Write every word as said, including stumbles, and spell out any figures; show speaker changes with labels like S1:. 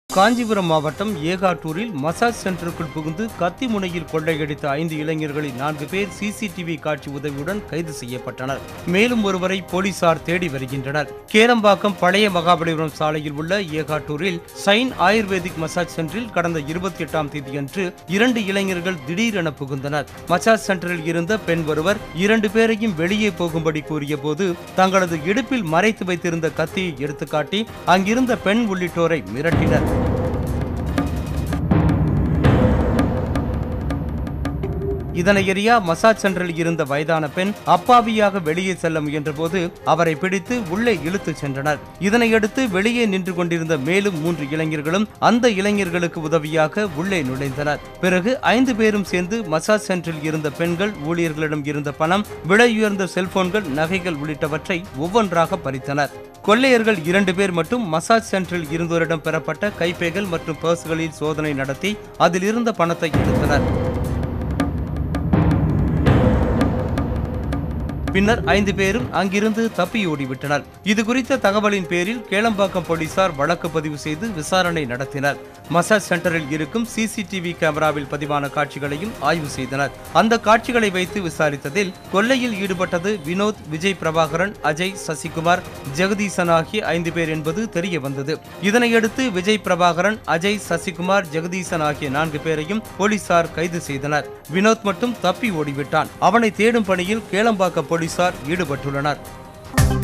S1: காஞ்சிபுரம் மாவட்டம் ஏகாட்டூரில் மசாஜ் சென்டருக்குள் புகுந்து கத்தி முனையில் கொள்ளையடித்த ஐந்து இளைஞர்களில் நான்கு பேர் சிசிடிவி காட்சி உதவியுடன் கைது செய்யப்பட்டனர். மேலும் ஒருவரை போலீசார் தேடி வருகின்றனர். கேளம்பாக்கம் பழைய மகாபலிபுரம் சாலையில் உள்ள ஏகாட்டூரில் சைன் ஆயுர்வேதிக் மசாஜ் சென்டரில் கடந்த இருபத்தி எட்டாம் தேதியன்று இரண்டு இளைஞர்கள் திடீரென புகுந்தனர். மசாஜ் சென்டரில் இருந்த பெண் ஒருவர் இரண்டு பேரையும் வெளியே போகும்படி கூறிய போது தங்களது இடுப்பில் மறைத்து வைத்திருந்த கத்தியை எடுத்துக்காட்டி அங்கிருந்த பெண் உள்ளிட்டோரை மிரட்டினர். இதனை எறியா மசாஜ் சென்டரில் இருந்த வயதான பெண் அப்பாவியாக வெளியே செல்ல முயன்றபோது அவரை பிடித்து உள்ளே இழுத்துச் சென்றனர். இதனையடுத்து வெளியே நின்று கொண்டிருந்த மேலும் மூன்று இளைஞர்களும் அந்த இளைஞர்களுக்கு உதவியாக உள்ளே நுழைந்தனர். பிறகு ஐந்து பேரும் சேர்ந்து மசாஜ் சென்டரில் இருந்த பெண்கள் ஊழியர்களிடம் இருந்த பணம், விலையுயர்ந்த செல்போன்கள், நகைகள் உள்ளிட்டவற்றை ஒவ்வொன்றாக பறித்தனர். கொள்ளையர்கள் இரண்டு பேர் மட்டும் மசாஜ் சென்டரில் இருந்தோரிடம் பெறப்பட்ட கைப்பைகள் மற்றும் பர்ஸ்களில் சோதனை நடத்தி அதில் இருந்த பணத்தை எடுத்தனர். பின்னர் ஐந்து பேரும் அங்கிருந்து தப்பியோடிவிட்டனர். இதுகுறித்த தகவலின் பேரில் கேளம்பாக்கம் போலீசார் வழக்கு பதிவு செய்து விசாரணை நடத்தினர். மசாஜ் சென்டரில் இருக்கும் சிசிடிவி கேமராவில் பதிவான காட்சிகளையும் ஆய்வு செய்தனர். அந்த காட்சிகளை வைத்து விசாரித்ததில் கொள்ளையில் ஈடுபட்டது வினோத், விஜய் பிரபாகரன், அஜய், சசிகுமார், ஜெகதீசன் ஆகிய ஐந்து பேர் என்பது தெரிய வந்தது. இதனையடுத்து விஜய் பிரபாகரன், அஜய், சசிகுமார், ஜெகதீசன் ஆகிய நான்கு பேரையும் போலீசார் கைது செய்தனர். வினோத் மட்டும் தப்பி ஓடிவிட்டான். அவனை தேடும் பணியில் கேளம்பாக்கம் போலீசார் ஈடுபட்டுள்ளனர்.